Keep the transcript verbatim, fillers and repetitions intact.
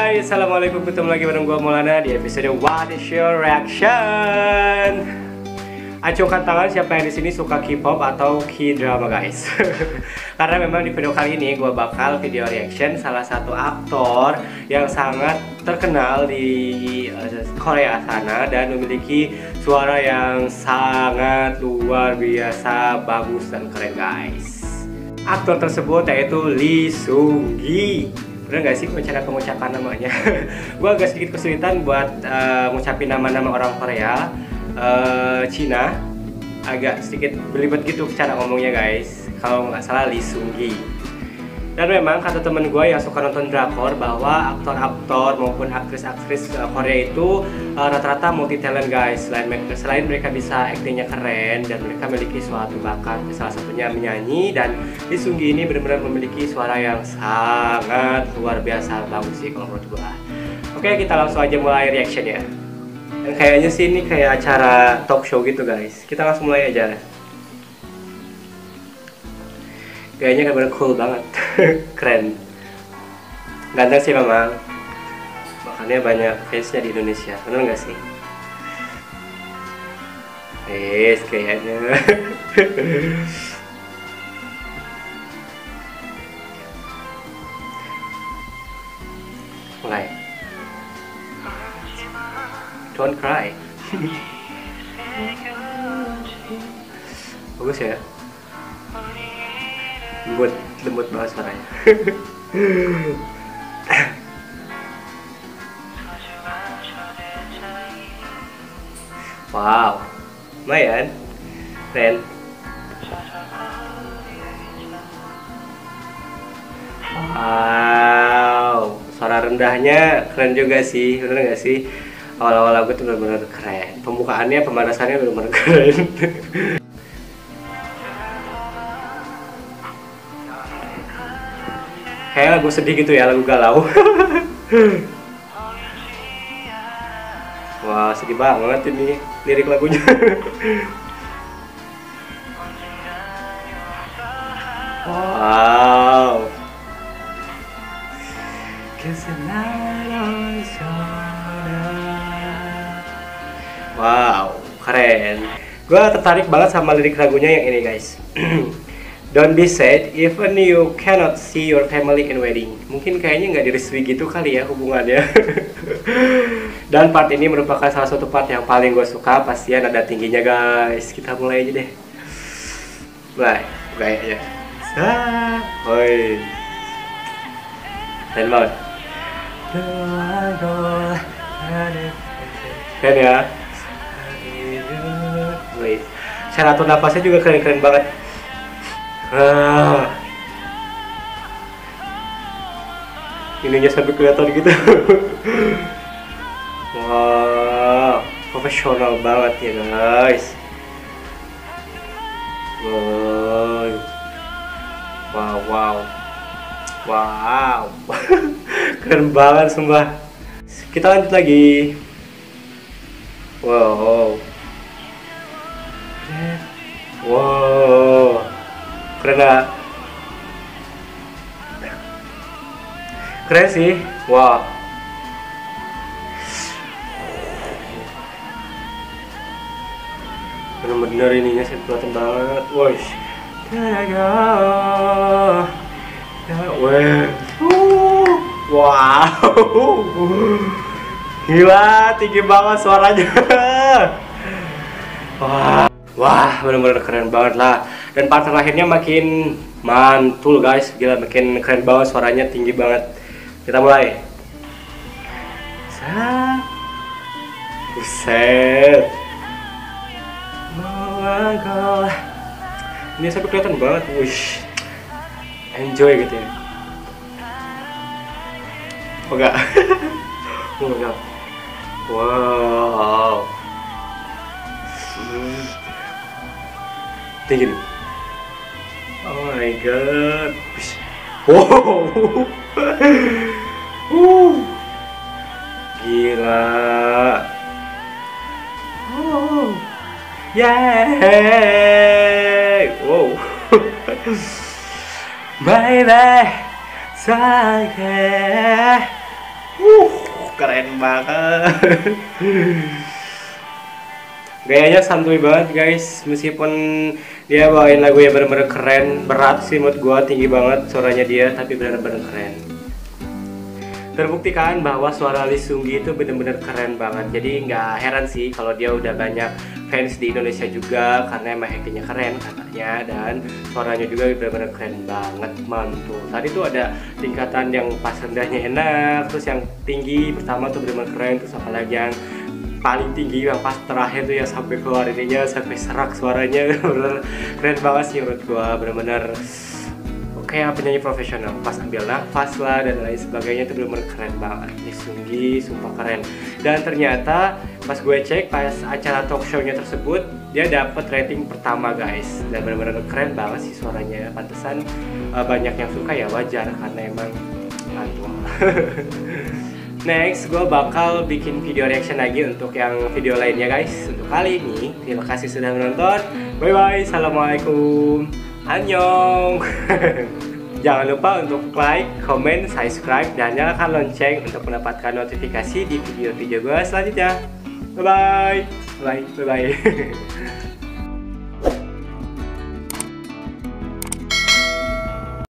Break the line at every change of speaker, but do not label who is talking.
Hai, assalamualaikum, ketemu lagi bareng gue Maulana di episode What is your reaction? Acungkan tangan siapa yang di sini suka K-pop atau K-drama guys. Karena memang di video kali ini gue bakal video reaction salah satu aktor yang sangat terkenal di uh, Korea sana dan memiliki suara yang sangat luar biasa bagus dan keren guys. Aktor tersebut yaitu Lee Seung Gi. Bener gak sih cara pengucapan namanya? Gue agak sedikit kesulitan buat uh, ngucapin nama-nama orang Korea, uh, Cina. Agak sedikit belibet gitu cara ngomongnya guys. Kalau nggak salah Lee Seung Gi. Dan memang kata temen gue yang suka nonton drakor bahwa aktor-aktor maupun aktris-aktris uh, Korea itu uh, rata-rata multi talent guys. Selain, selain mereka bisa aktingnya keren dan mereka memiliki suatu bakat, salah satunya menyanyi, dan Lee Seung Gi ini benar-benar memiliki suara yang sangat luar biasa bagus sih kalau menurut gue. Oke, kita langsung aja mulai reaction ya. Dan kayaknya sih ini kayak acara talk show gitu guys. Kita langsung mulai aja. Kayaknya bener-bener cool banget. Keren. Ganteng sih memang. Makanya banyak fansnya di Indonesia. Bener gak sih? Yes, kayaknya. Mulai. Don't cry. Bagus ya. Lembut, lembut banget suaranya. Wow, lumayan, keren. Wow, suara rendahnya keren juga sih, bener gak sih? Awal-awal lagu tuh bener-bener keren. Pembukaannya, pemanasannya bener-bener keren. Kayak lagu sedih gitu ya, lagu galau. Wah, sedih banget ini lirik lagunya. Wow. Wow, keren. Gue tertarik banget sama lirik lagunya yang ini guys. Don't be sad even you cannot see your family in wedding. Mungkin kayaknya nggak direstui gitu kali ya hubungannya. Dan part ini merupakan salah satu part yang paling gue suka. Pastian ada tingginya guys. Kita mulai aja deh. Mulai, mulai aja. Hoi. Keren banget. Keren ya. Wait. Cara atur nafasnya juga keren-keren banget. Ah. Ininya sampai kelihatan gitu. Wow, profesional banget ya guys. Wow, wow, wow, wow. Keren banget sumpah. Kita lanjut lagi. Wow, wow. Keren gak? Keren sih. Wah. Bener-bener ininya sih kelihatan banget. Wih. Wow. Gila, tinggi banget suaranya. Wah. Wah, bener-bener keren banget lah. Dan part terakhirnya makin mantul guys, gila, makin keren banget suaranya, tinggi banget. Kita mulai. Buset. Ini sampai kelihatan banget, wish. Enjoy gitu ya. Oh enggak. Oh enggak. Wow. Tinggi nih. Oh my god. Wow. uh. Gila. Oh. Yeay. Wow. Baby, sakit. Uh, keren banget. Gayanya santuy banget guys, meskipun dia bawain lagu yang bener-bener keren, berat sih menurut gua, tinggi banget suaranya dia, tapi bener-bener keren. Terbuktikan bahwa suara Lee Seung Gi itu bener-bener keren banget. Jadi nggak heran sih kalau dia udah banyak fans di Indonesia juga, karena emang actingnya keren katanya, dan suaranya juga bener-bener keren banget, mantul. Tadi tuh ada tingkatan yang pas rendahnya enak, terus yang tinggi pertama tuh bener-bener keren, terus apalagi yang paling tinggi yang pas terakhir tuh ya sampai keluar ininya, sampai serak suaranya. Bener keren banget sih menurut gua, bener-bener kayak penyanyi profesional. Pas ambil nafas lah dan lain sebagainya itu bener-bener keren banget. Lee Seung Gi sumpah keren. Dan ternyata pas gue cek pas acara talk show-nya tersebut, dia dapat rating pertama guys. Dan bener-bener keren banget sih suaranya. Pantesan uh, banyak yang suka, ya wajar karena emang mantul. Next, gue bakal bikin video reaction lagi untuk yang video lainnya guys. Untuk kali ini, terima kasih sudah menonton. Bye bye, assalamualaikum, annyeong. Jangan lupa untuk like, comment, subscribe, dan nyalakan lonceng untuk mendapatkan notifikasi di video-video gue selanjutnya. Bye bye, bye bye, bye bye.